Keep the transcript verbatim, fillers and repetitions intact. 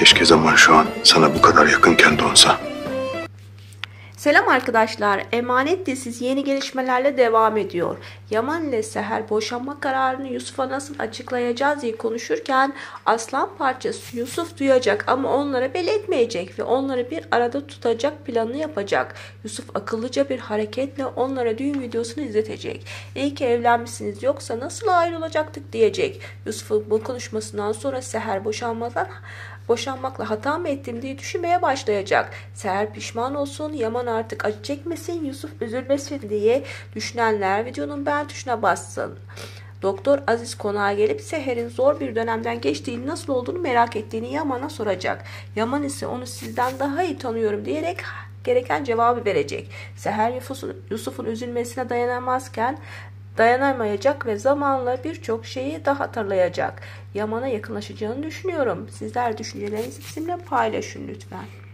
Keşke zaman şu an sana bu kadar yakınken donsa. Selam arkadaşlar. Emanet dizisi yeni gelişmelerle devam ediyor. Yaman ile Seher boşanma kararını Yusuf'a nasıl açıklayacağız diye konuşurken aslan parçası Yusuf duyacak ama onlara belli etmeyecek ve onları bir arada tutacak planını yapacak. Yusuf akıllıca bir hareketle onlara düğün videosunu izletecek. İyi ki evlenmişsiniz yoksa nasıl ayrılacaktık diyecek. Yusuf'un bu konuşmasından sonra Seher boşanmadan Boşanmakla hata mı ettim diye düşünmeye başlayacak. Seher pişman olsun, Yaman artık acı çekmesin, Yusuf üzülmesin diye düşünenler videonun beğen tuşuna bassın. Doktor Aziz konağa gelip Seher'in zor bir dönemden geçtiğini, nasıl olduğunu merak ettiğini Yaman'a soracak. Yaman ise onu sizden daha iyi tanıyorum diyerek gereken cevabı verecek. Seher Yusuf'un üzülmesine dayanamazken dayanamayacak ve zamanla birçok şeyi daha hatırlayacak. Yaman'a yakınlaşacağını düşünüyorum. Sizler düşüncelerinizi bizimle paylaşın lütfen.